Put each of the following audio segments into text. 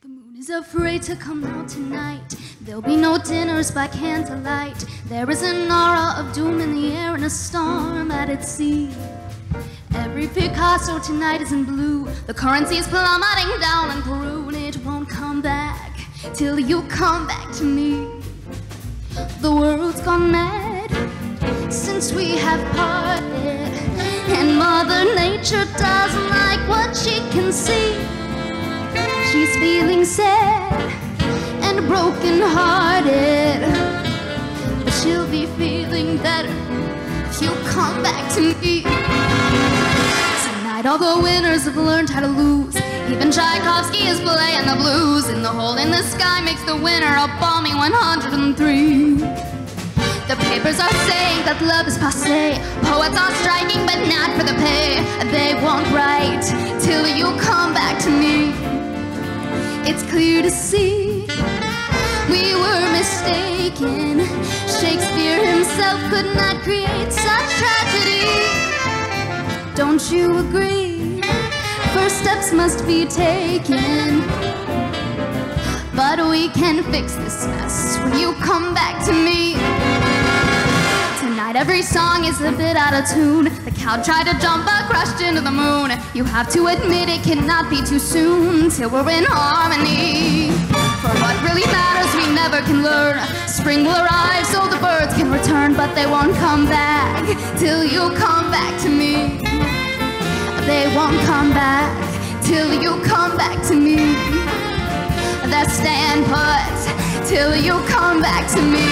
The moon is afraid to come out tonight. There'll be no dinners by candlelight. There is an aura of doom in the air and a storm at its sea. Every Picasso tonight is in blue. The currency is plummeting down in Peru, and it won't come back till you come back to me. The world's gone mad since we have parted, and Mother Nature doesn't like what she can see. She's feeling sad and broken-hearted, but she'll be feeling better if you come back to me. Tonight all the winners have learned how to lose. Even Tchaikovsky is playing the blues, and the hole in the sky makes the winner a balmy 103. The papers are saying that love is passé. Poets are striking, but not for the pay. They won't write till you come back to me. It's clear to see we were mistaken. Shakespeare himself could not create such tragedy. Don't you agree? First steps must be taken, but we can fix this mess when you come back to me. Tonight every song is a bit out of tune. The cow tried to jump but crashed into the moon. You have to admit it cannot be too soon till we're in harmony. For what really matters we never can learn. Spring will arrive so the birds can return, but they won't come back till you come back to me. They won't come back till you come back to me. They'll stand put till you come back to me.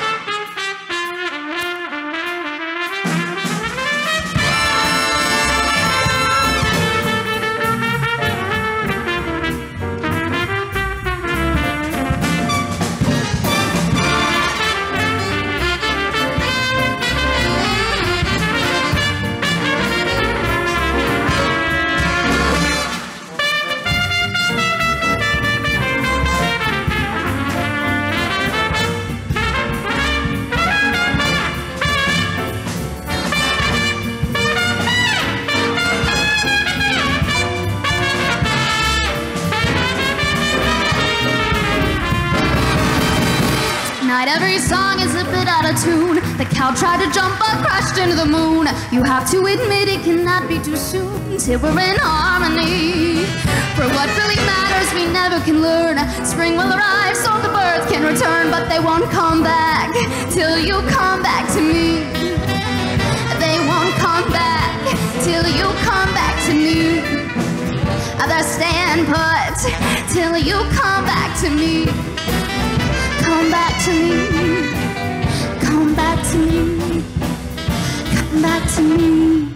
Tonight every song is a bit out of tune. The cow tried to jump but crashed into the moon. You have to admit it cannot be too soon till we're in harmony. For what really matters we never can learn. Spring will arrive so the birds can return, but they won't come back till you come back to me. They won't come back till you come back to me. They'll stand put till you come back to me. Come back to me, come back to me, come back to me.